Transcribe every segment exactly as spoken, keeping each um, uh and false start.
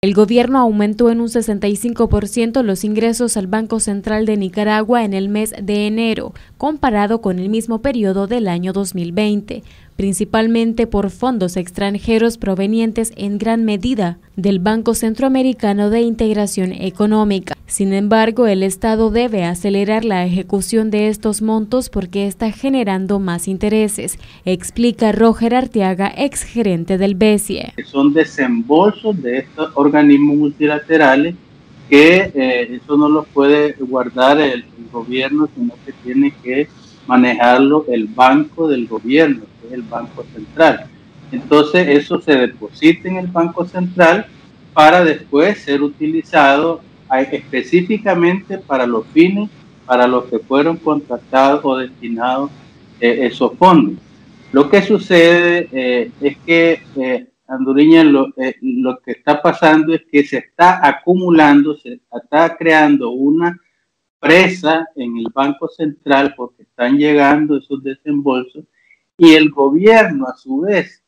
El gobierno aumentó en un sesenta y cinco por ciento los ingresos al Banco Central de Nicaragua en el mes de enero, comparado con el mismo periodo del año dos mil veinte, principalmente por fondos extranjeros provenientes en gran medida del Banco Centroamericano de Integración Económica. Sin embargo, el Estado debe acelerar la ejecución de estos montos porque está generando más intereses, explica Roger Arteaga, exgerente del BESIE. Son desembolsos de estos organismos multilaterales que eh, eso no lo puede guardar el, el gobierno, sino que tiene que manejarlo el banco del gobierno, que es el Banco Central. Entonces eso se deposita en el Banco Central para después ser utilizado específicamente para los fines para los que fueron contratados o destinados eh, esos fondos. Lo que sucede eh, es que eh, Anduriña, lo, eh, lo que está pasando es que se está acumulando, se está creando una presa en el Banco Central porque están llegando esos desembolsos y el gobierno a su vez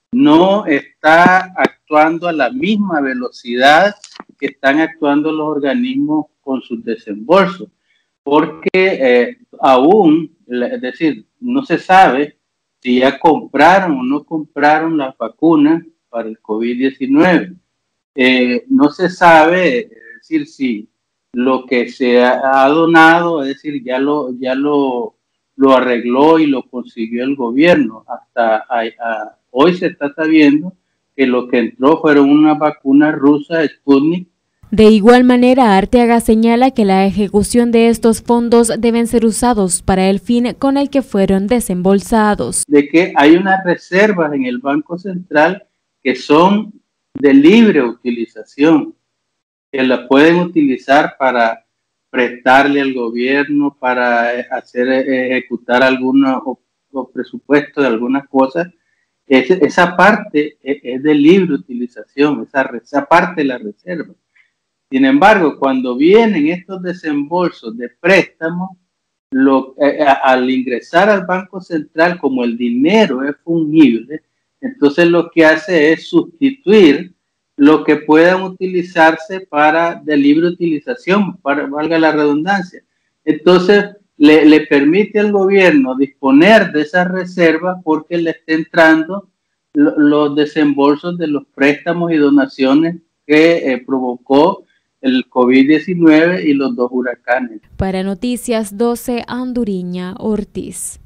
no está actuando a la misma velocidad que están actuando los organismos con sus desembolsos, porque eh, aún, es decir, no se sabe si ya compraron o no compraron las vacunas para el COVID diecinueve. Eh, no se sabe, es decir, si lo que se ha, ha donado, es decir, ya lo, ya lo, lo arregló y lo consiguió el gobierno. Hasta a, a, hoy se está sabiendo que lo que entró fueron unas vacunas rusas, Sputnik. De igual manera, Arteaga señala que la ejecución de estos fondos deben ser usados para el fin con el que fueron desembolsados. De que hay unas reservas en el Banco Central que son de libre utilización, que la pueden utilizar para prestarle al gobierno, para hacer ejecutar algunos presupuestos de algunas cosas. Es, esa parte es, es de libre utilización, esa, esa parte de la reserva. Sin embargo, cuando vienen estos desembolsos de préstamos, lo, eh, al ingresar al Banco Central, como el dinero es fungible, entonces lo que hace es sustituir lo que puedan utilizarse para de libre utilización, para, valga la redundancia. Entonces le, le permite al gobierno disponer de esas reservas porque le está entrando lo, los desembolsos de los préstamos y donaciones que eh, provocó el COVID diecinueve y los dos huracanes. Para Noticias doce, Anduriña Ortiz.